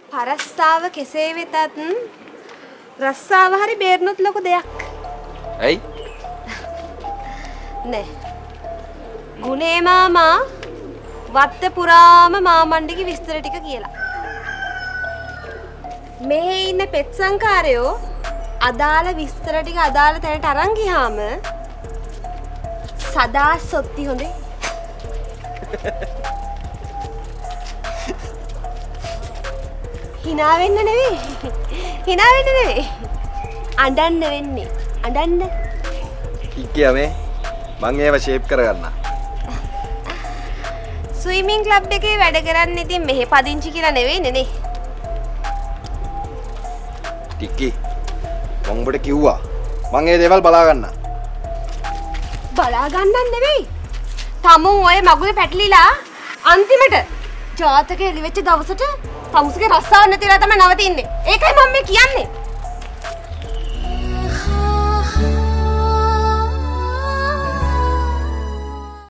පරස්සාව කෙසේ වෙතත් රස්සාව හරි බේරනොත් ලොකු දෙයක්. ඇයි? නෑ. ගුණේ මාමා වත්ත පුරාම මාමණ්ඩිගේ විස්තර ටික කියලා. මේ ඉන්න පෙත් සංකාරයෝ අදාළ විස්තර ටික අදාළ තැනට අරන් ගියාම සදා සොත්ති හොඳේ. hina වෙන්න නෙවෙයි. hina වෙන්න නෙවෙයි. අඬන්න වෙන්නේ. අඬන්න. කික්කියා මේ මං ඒව ෂේප් කරගන්න. ස්විමින් ක්ලබ් එකේ වැඩ කරන්නේ ඉතින් මෙහෙ පදිංචි කියලා නෙවෙයිනේ නේ. ටික්කි මං ඔබට කිව්වා මං ඒ දේවල් බලා ගන්න. බලා ගන්නන් නෙවෙයි. තමුන් ඔය මගුලේ පැටලිලා අන්තිමට ජාතකේ එළිවෙච්ච දවසට තමුසගේ රස්සාවක් නැතිලා තමයි නවතින්නේ. ඒකයි මම මේ කියන්නේ.